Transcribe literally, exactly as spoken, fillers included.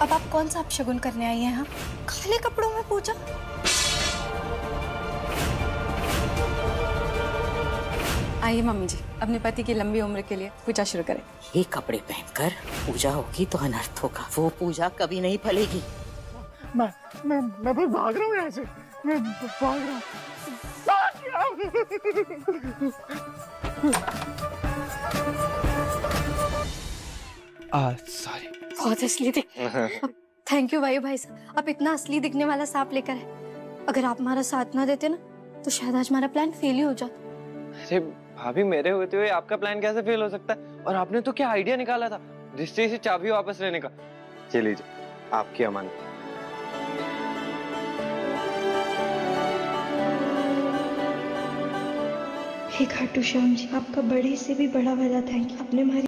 अब आप कौन सा अपशगुन करने आई हैं यहाँ? खाली कपड़ों में पूजा? आइए मम्मी जी, अपने पति की लंबी उम्र के लिए पूजा शुरू करें। ये कपड़े पहनकर पूजा होगी तो अनर्थ होगा, वो पूजा कभी नहीं फलेगी। मैं मैं मैं भाई भाग रहा हूँ यहाँ से, मैं भाग रहा हूँ। सॉरी। बहुत असली दिख। थैंक यू भाई भाई साहब, आप इतना असली दिखने वाला सांप लेकर आए। अगर आप हमारा साथ ना देते ना तो शायद आज हमारा प्लान फेल ही हो जाता। अरे भाभी, मेरे होते हुए आपका प्लान कैसे फेल हो सकता है? और आपने तो क्या आइडिया निकाला था रिश्ते से चाबी वापस लेने का। चलिए लीजिए, आपकी अमानत। हे खाटू श्याम जी, आपका बड़े से भी बड़ा वाला थैंक यू। आपने हमारी